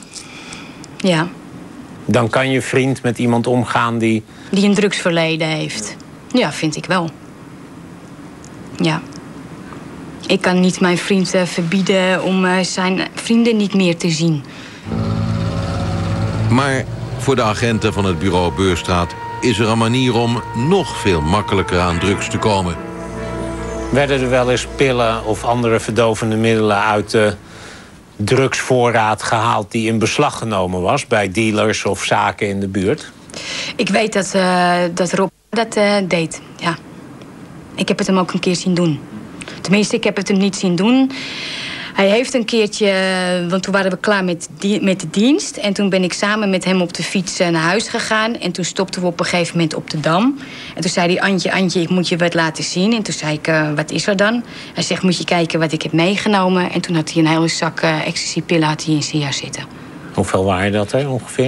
Dan kan je vriend met iemand omgaan die een drugsverleden heeft. Ja, vind ik wel. Ja. Ik kan niet mijn vriend verbieden om zijn vrienden niet meer te zien. Maar voor de agenten van het bureau Beurstraat is er een manier om nog veel makkelijker aan drugs te komen. Werden er wel eens pillen of andere verdovende middelen uit de drugsvoorraad gehaald die in beslag genomen was bij dealers of zaken in de buurt? Ik weet dat Rob dat deed, ja. Ik heb het hem ook een keer zien doen. Tenminste, ik heb het hem niet zien doen. Hij heeft een keertje, want toen waren we klaar met de dienst. En toen ben ik samen met hem op de fiets naar huis gegaan. En toen stopten we op een gegeven moment op de Dam. En toen zei hij, Antje, ik moet je wat laten zien. En toen zei ik, wat is er dan? Hij zegt, moet je kijken wat ik heb meegenomen. En toen had hij een hele zak ecstasy-pillen in zijn jas zitten. Hoeveel waren dat er ongeveer?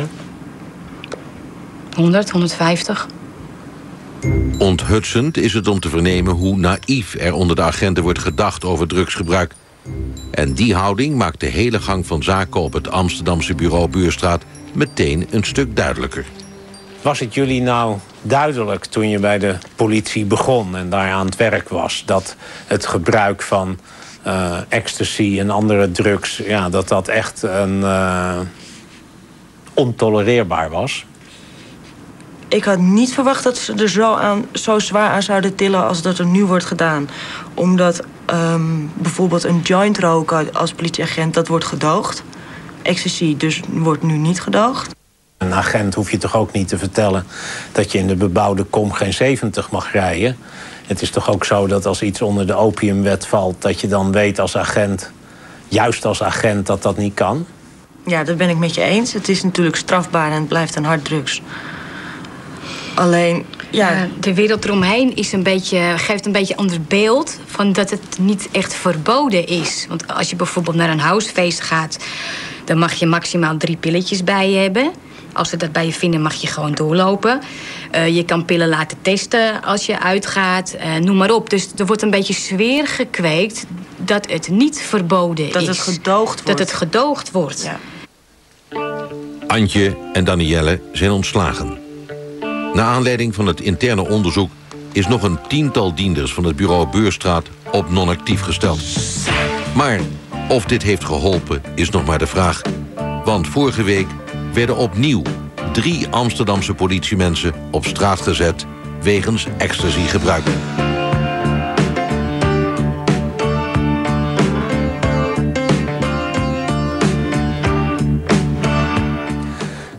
100, 150. Onthutsend is het om te vernemen hoe naïef er onder de agenten wordt gedacht over drugsgebruik. En die houding maakt de hele gang van zaken op het Amsterdamse bureau Beurstraat meteen een stuk duidelijker. Was het jullie nou duidelijk toen je bij de politie begon en daar aan het werk was, dat het gebruik van ecstasy en andere drugs, dat echt ontolereerbaar was? Ik had niet verwacht dat ze er zo zwaar aan zouden tillen als dat er nu wordt gedaan. Omdat bijvoorbeeld een joint roken als politieagent, dat wordt gedoogd. Ecstasy dus wordt nu niet gedoogd. Een agent hoef je toch ook niet te vertellen dat je in de bebouwde kom geen 70 mag rijden? Het is toch ook zo dat als iets onder de opiumwet valt, dat je dan weet als agent, juist als agent, dat dat niet kan? Ja, dat ben ik met je eens. Het is natuurlijk strafbaar en het blijft een harddrugs. Alleen, de wereld eromheen geeft een beetje een ander beeld van dat het niet echt verboden is. Want als je bijvoorbeeld naar een housefeest gaat, dan mag je maximaal 3 pilletjes bij je hebben. Als ze dat bij je vinden, mag je gewoon doorlopen. Je kan pillen laten testen als je uitgaat, noem maar op. Dus er wordt een beetje sfeer gekweekt dat het niet verboden is. Dat het gedoogd wordt. Dat het gedoogd wordt. Ja. Antje en Danielle zijn ontslagen. Naar aanleiding van het interne onderzoek is nog een 10-tal dienders van het bureau Beurstraat op non-actief gesteld. Maar of dit heeft geholpen is nog maar de vraag. Want vorige week werden opnieuw 3 Amsterdamse politiemensen op straat gezet wegens ecstasy-gebruik.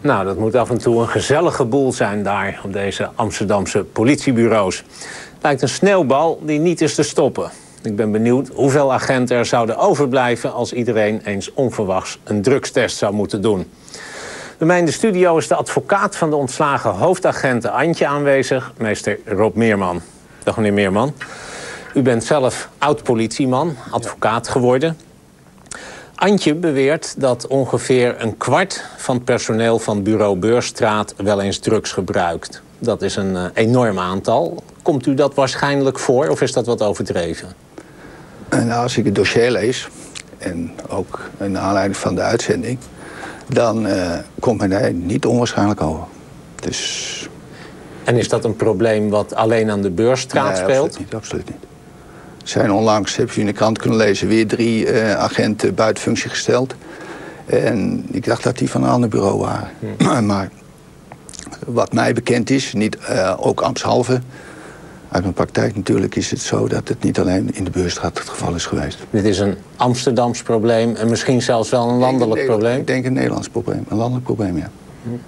Nou, dat moet af en toe een gezellige boel zijn daar op deze Amsterdamse politiebureaus. Het lijkt een sneeuwbal die niet is te stoppen. Ik ben benieuwd hoeveel agenten er zouden overblijven als iedereen eens onverwachts een drugstest zou moeten doen. Bij mij in de studio is de advocaat van de ontslagen hoofdagenten Antje aanwezig, meester Rob Meerman. Dag meneer Meerman. U bent zelf oud-politieman, advocaat geworden. Antje beweert dat ongeveer een kwart van het personeel van bureau Beurstraat wel eens drugs gebruikt. Dat is een enorm aantal. Komt u dat waarschijnlijk voor of is dat wat overdreven? Nou, als ik het dossier lees, en ook naar aanleiding van de uitzending, dan komt mij daar niet onwaarschijnlijk over. Dus... En is dat een probleem wat alleen aan de Beurstraat speelt? Absoluut niet. Er zijn onlangs, heb je in de krant kunnen lezen, weer 3 agenten buiten functie gesteld. En ik dacht dat die van een ander bureau waren. Maar wat mij bekend is, niet ook ambtshalve, uit mijn praktijk natuurlijk is het zo dat het niet alleen in de Beurstraat het geval is geweest. Dit is een Amsterdams probleem en misschien zelfs wel een landelijk probleem? Ik denk een Nederlands probleem, een landelijk probleem, ja.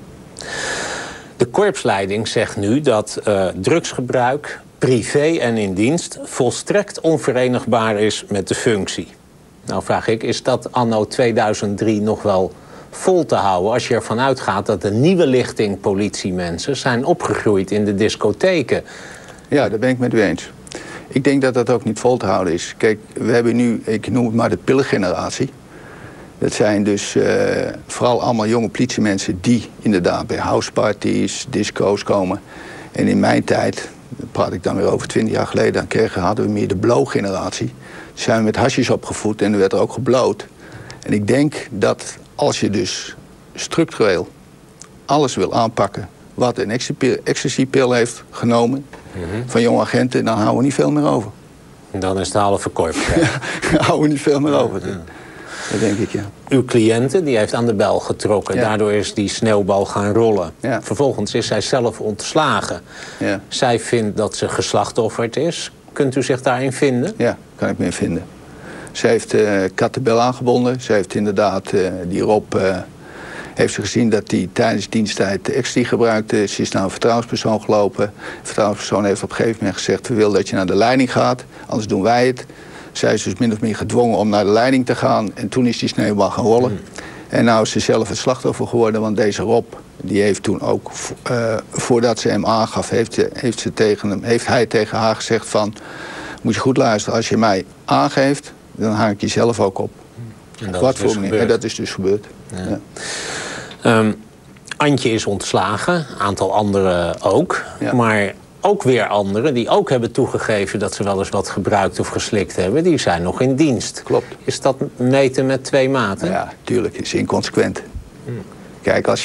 De korpsleiding zegt nu dat drugsgebruik, privé en in dienst, volstrekt onverenigbaar is met de functie. Nou vraag ik, is dat anno 2003 nog wel vol te houden als je ervan uitgaat dat de nieuwe lichting politiemensen zijn opgegroeid in de discotheken? Ja, daar ben ik met u eens. Ik denk dat dat ook niet vol te houden is. Kijk, we hebben nu, ik noem het maar de pillengeneratie. Dat zijn dus vooral allemaal jonge politiemensen die inderdaad bij houseparties, disco's komen. En in mijn tijd, daar praat ik dan weer over 20 jaar geleden, dan hadden we meer de blow-generatie. Toen zijn we met hasjes opgevoed en er werd er ook gebloot. En ik denk dat als je dus structureel alles wil aanpakken wat een ecstasy-pil heeft genomen van jonge agenten, dan houden we niet veel meer over. Dan is de halve korps. Dan houden we niet veel meer over. Ja. Dat denk ik, ja. Uw cliënte die heeft aan de bel getrokken. Ja. Daardoor is die sneeuwbal gaan rollen. Ja. Vervolgens is zij zelf ontslagen. Ja. Zij vindt dat ze geslachtofferd is. Kunt u zich daarin vinden? Ja, kan ik me in vinden. Ze heeft Kat de bel aangebonden. Ze heeft inderdaad die Rob... heeft ze gezien dat hij tijdens diensttijd ecstasy gebruikte. Ze is naar een vertrouwenspersoon gelopen. De vertrouwenspersoon heeft op een gegeven moment gezegd: we willen dat je naar de leiding gaat, anders doen wij het. Zij is dus min of meer gedwongen om naar de leiding te gaan. En toen is die sneeuwbal gaan rollen. En nou is ze zelf het slachtoffer geworden. Want deze Rob, die heeft toen ook, voordat ze hem aangaf, heeft hij tegen haar gezegd van: moet je goed luisteren, als je mij aangeeft, dan haak ik je zelf ook op. En dat, is, dus en dat is dus gebeurd. Ja. Ja. Antje is ontslagen, een aantal anderen ook. Ja. Maar ook weer anderen die ook hebben toegegeven dat ze wel eens wat gebruikt of geslikt hebben, die zijn nog in dienst. Klopt. Is dat meten met 2 maten? Ja, tuurlijk. Het is inconsequent. Kijk, als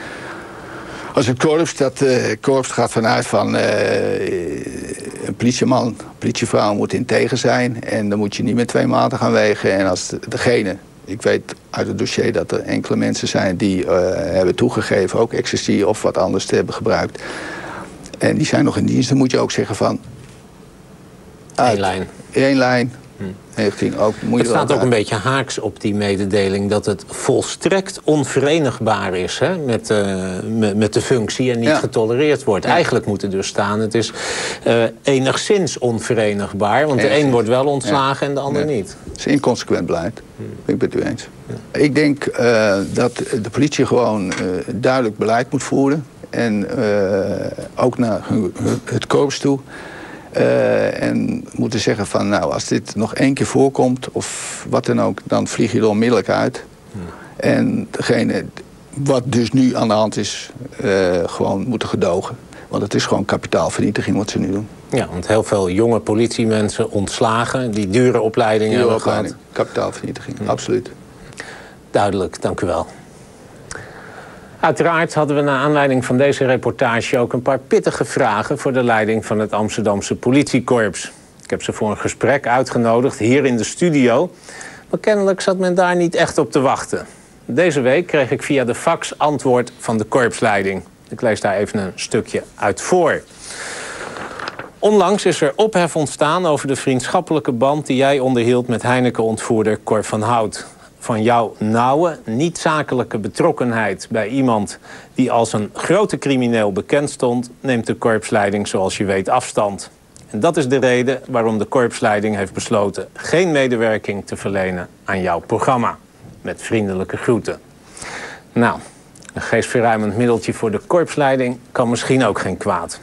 het korps gaat vanuit van een politieman, politievrouw moet integer zijn en dan moet je niet met 2 maten gaan wegen. En als degene, ik weet uit het dossier dat er enkele mensen zijn die hebben toegegeven ook ecstasy of wat anders te hebben gebruikt. En die zijn nog in dienst, dan moet je ook zeggen van... Eén lijn. 1 lijn. Ook, het staat ook een beetje haaks op die mededeling dat het volstrekt onverenigbaar is met de functie en niet getolereerd wordt. Ja. Eigenlijk moet er dus staan, het is enigszins onverenigbaar, want de een wordt wel ontslagen en de ander niet. Het is inconsequent beleid, ik ben het u eens. Ja. Ik denk dat de politie gewoon duidelijk beleid moet voeren en ook naar het korps toe. En moeten zeggen van, nou, als dit nog 1 keer voorkomt of wat dan ook, dan vlieg je er onmiddellijk uit. En degene wat dus nu aan de hand is, gewoon moeten gedogen. Want het is gewoon kapitaalvernietiging wat ze nu doen. Ja, want heel veel jonge politiemensen ontslagen, die dure opleidingen hebben gehad. Kapitaalvernietiging, absoluut. Duidelijk, dank u wel. Uiteraard hadden we naar aanleiding van deze reportage ook een paar pittige vragen voor de leiding van het Amsterdamse politiekorps. Ik heb ze voor een gesprek uitgenodigd hier in de studio, maar kennelijk zat men daar niet echt op te wachten. Deze week kreeg ik via de fax antwoord van de korpsleiding. Ik lees daar even een stukje uit voor. Onlangs is er ophef ontstaan over de vriendschappelijke band die jij onderhield met Heineken-ontvoerder Cor van Hout. van jouw nauwe, niet-zakelijke betrokkenheid bij iemand die als een grote crimineel bekend stond, neemt de korpsleiding, zoals je weet, afstand. En dat is de reden waarom de korpsleiding heeft besloten geen medewerking te verlenen aan jouw programma. Met vriendelijke groeten. Nou, een geestverruimend middeltje voor de korpsleiding kan misschien ook geen kwaad.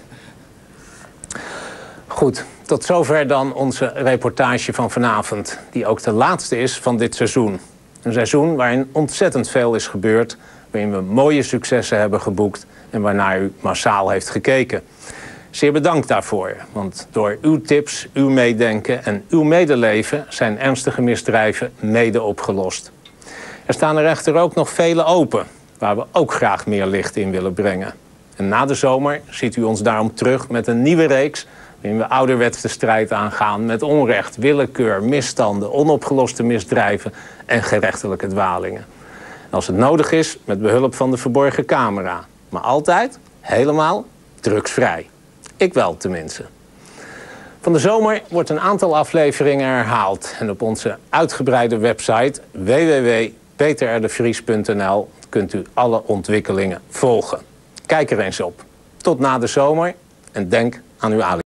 Goed, tot zover dan onze reportage van vanavond, die ook de laatste is van dit seizoen. Een seizoen waarin ontzettend veel is gebeurd, waarin we mooie successen hebben geboekt en waarnaar u massaal heeft gekeken. Zeer bedankt daarvoor, want door uw tips, uw meedenken en uw medeleven zijn ernstige misdrijven mede opgelost. Er staan er echter ook nog vele open, waar we ook graag meer licht in willen brengen. En na de zomer ziet u ons daarom terug met een nieuwe reeks waarin we ouderwets de strijd aangaan met onrecht, willekeur, misstanden, onopgeloste misdrijven en gerechtelijke dwalingen. En als het nodig is, met behulp van de verborgen camera. Maar altijd helemaal drugsvrij. Ik wel tenminste. Van de zomer wordt een aantal afleveringen herhaald. En op onze uitgebreide website www.peterrdevries.nl kunt u alle ontwikkelingen volgen. Kijk er eens op. Tot na de zomer en denk aan uw alibi.